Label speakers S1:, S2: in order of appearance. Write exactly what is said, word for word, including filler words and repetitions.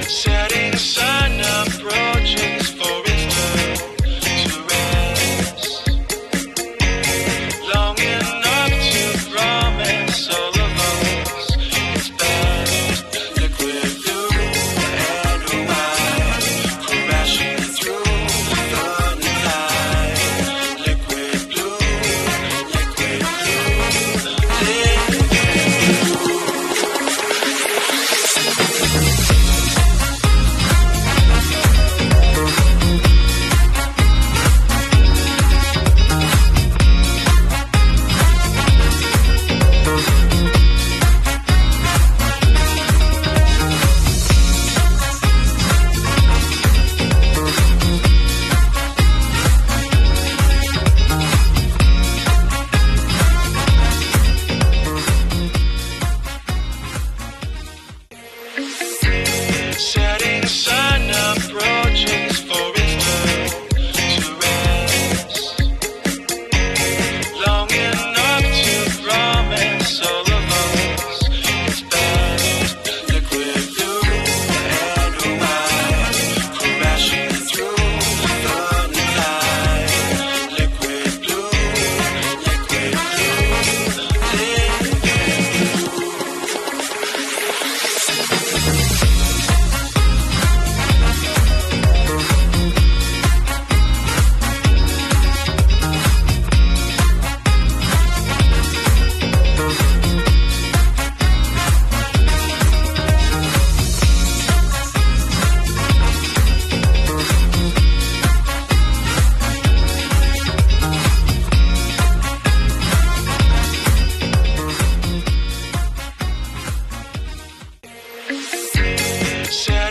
S1: Setting sun approaching for its turn to rest. Long enough to promise all of us its best. Liquid blue and white, crashing through the night. Liquid blue, liquid blue, liquid blue. Setting sun approaching for its turn to rest. Long enough to promise all of us its best. Liquid blue and white, crashing through the night. Liquid blue, liquid blue, liquid blue. Setting